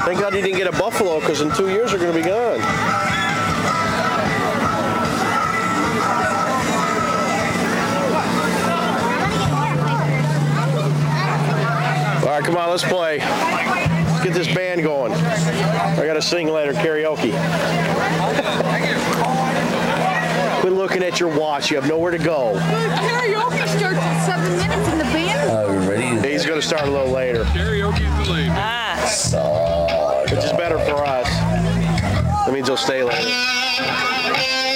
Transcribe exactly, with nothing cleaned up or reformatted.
Thank God you didn't get a buffalo, because in two years they're going to be gone. All right, come on, let's play. Let's get this band going. I got to sing later, karaoke. Quit looking at your watch. You have nowhere to go. Karaoke starts in seven minutes in the band. Uh, we ready? He's going to start a little later. Karaoke's delayed. Ah. Sawdawg. Which is better for us. That means he'll stay later.